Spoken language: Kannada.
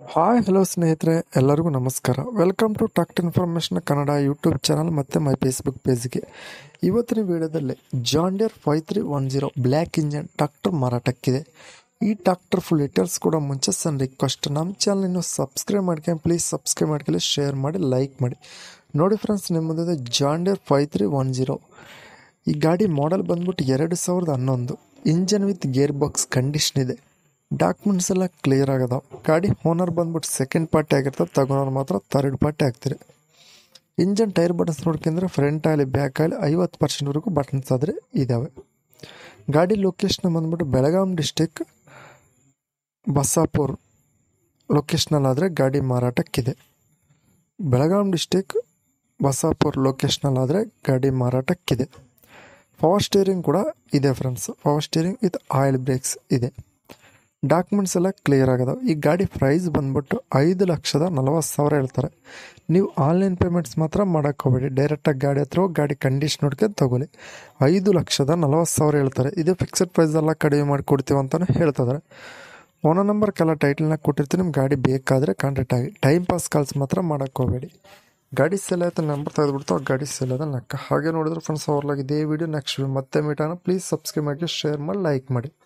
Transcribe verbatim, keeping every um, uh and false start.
ಹಾಯ್ ಹಲೋ ಸ್ನೇಹಿತರೆ, ಎಲ್ಲರಿಗೂ ನಮಸ್ಕಾರ. Welcome to tractor information Kannada YouTube channel ಮತ್ತು ಮೈ ಫೇಸ್ಬುಕ್ ಪೇಜ್ಗೆ. ಇವತ್ತಿನ ವಿಡಿಯೋದಲ್ಲಿ John Deere five three one zero black engine tractor ಮಾರಾಟಕ್ಕಿದೆ. ಈ ಟ್ರಾಕ್ಟರ್ ಫುಲ್ ಡೀಟೇಲ್ಸ್ ಕೂಡ ಮುಂಚೆ ಸಣ್ಣ ರಿಕ್ವೆಸ್ಟ್, ನಮ್ಮ ಚಾನಲ್ ಇನ್ನೂ ಸಬ್ಸ್ಕ್ರೈಬ್ ಮಾಡ್ಕೊಂಡು ಪ್ಲೀಸ್ ಸಬ್ಸ್ಕ್ರೈಬ್ ಮಾಡ್ಕೊಳ್ಳಿ, ಶೇರ್ ಮಾಡಿ, ಲೈಕ್ ಮಾಡಿ. ನೋಡಿ ಫ್ರೆಂಡ್ಸ್, ನಿಮ್ಮ ಮುಂದೆ John Deere five three one zero. ಈ ಗಾಡಿ ಮಾಡೆಲ್ ಬಂದ್ಬಿಟ್ಟು ಎರಡು ಸಾವಿರದ ಹನ್ನೊಂದು. Engine with gear box condition ಇದೆ. ಡಾಕ್ಯುಮೆಂಟ್ಸ್ ಎಲ್ಲ ಕ್ಲಿಯರ್ ಆಗದಾವ. ಗಾಡಿ ಓನರ್ ಬಂದ್ಬಿಟ್ಟು ಸೆಕೆಂಡ್ ಪಾರ್ಟಿ ಆಗಿರ್ತದೆ, ತಗೊಳೋರು ಮಾತ್ರ ಥರ್ಡ್ ಪಾರ್ಟಿ ಆಗ್ತಾರೆ. ಇಂಜನ್ ಟೈರ್ ಬಟನ್ಸ್ ನೋಡ್ಕೊಂಡ್ರೆ ಫ್ರಂಟ್ ಆಗಲಿ ಬ್ಯಾಕ್ ಆಗಲಿ ಐವತ್ತು ಪರ್ಸೆಂಟ್ವರೆಗೂ ಬಟನ್ಸ್ ಆದರೆ ಇದ್ದಾವೆ. ಗಾಡಿ ಲೊಕೇಶನ್ ಬಂದ್ಬಿಟ್ಟು ಬೆಳಗಾಂ ಡಿಸ್ಟಿಕ್ ಬಸಾಪುರ್ ಲೊಕೇಶ್ನಲ್ಲಾದರೆ ಗಾಡಿ ಮಾರಾಟಕ್ಕಿದೆ. ಬೆಳಗಾಂ ಡಿಸ್ಟಿಕ್ ಬಸಾಪುರ್ ಲೊಕೇಶ್ನಲ್ಲಾದರೆ ಗಾಡಿ ಮಾರಾಟಕ್ಕಿದೆ. ಪವರ್ ಸ್ಟೀರಿಂಗ್ ಕೂಡ ಇದೆ friends. Power steering with oil brakes ಇದೆ. ಡಾಕ್ಯುಮೆಂಟ್ಸ್ ಎಲ್ಲ ಕ್ಲಿಯರ್ ಆಗದಾವೆ. ಈ ಗಾಡಿ ಪ್ರೈಸ್ ಬಂದ್ಬಿಟ್ಟು ಐದು ಲಕ್ಷದ ನಲವತ್ತು ಸಾವಿರ ಹೇಳ್ತಾರೆ. ನೀವು ಆನ್ಲೈನ್ ಪೇಮೆಂಟ್ಸ್ ಮಾತ್ರ ಮಾಡೋಕ್ಕೆ ಹೋಗಬೇಡಿ. ಡೈರೆಕ್ಟಾಗಿ ಗಾಡಿ ಹತ್ರ ಹೋಗಿ ಗಾಡಿ ಕಂಡೀಷನ್ ನೋಡ್ಕೊಂಡು ತಗೊಳ್ಳಿ. ಐದು ಲಕ್ಷದ ನಲವತ್ತು ಸಾವಿರ ಹೇಳ್ತಾರೆ. ಇದು ಫಿಕ್ಸೆಡ್ ಪ್ರೈಸ್ ಎಲ್ಲ ಕಡಿಮೆ ಮಾಡಿ ಕೊಡ್ತೀವಿ ಅಂತಲೂ ಹೇಳ್ತಿದ್ದಾರೆ. ಓನರ್ ನಂಬರ್ ಕೆಲ ಟೈಟಲ್ನಾಗ ಕೊಟ್ಟಿರ್ತೀನಿ, ನಿಮ್ಮ ಗಾಡಿ ಬೇಕಾದರೆ ಕಾಂಟ್ಯಾಕ್ಟ್ ಆಗಿ. ಟೈಮ್ ಪಾಸ್ ಕಾಲ್ಸ್ ಮಾತ್ರ ಮಾಡೋಕ್ಕೆ ಹೋಗಬೇಡಿ. ಗಾಡಿ ಸೇಲ್ ಆಯ್ತು ನಂಬರ್ ತೆಗೆದುಬಿಡ್ತು, ಆ ಗಾಡಿ ಸೇಲ್ ಆದ ಲೆಕ್ಕ. ಹಾಗೆ ನೋಡಿದ್ರೆ ಫ್ರೆಂಡ್ಸ್, ಅವ್ರಲಾಗಿ ಇದೇ ವಿಡಿಯೋ ನೆಕ್ಸ್ಟ್ ವಿಡಿಯೋ ಮತ್ತೆ ಮೀಟಾನ. ಪ್ಲೀಸ್ ಸಬ್ಸ್ಕ್ರೈಬ್ ಮಾಡಿ, ಶೇರ್ ಮಾಡಿ, ಲೈಕ್ ಮಾಡಿ.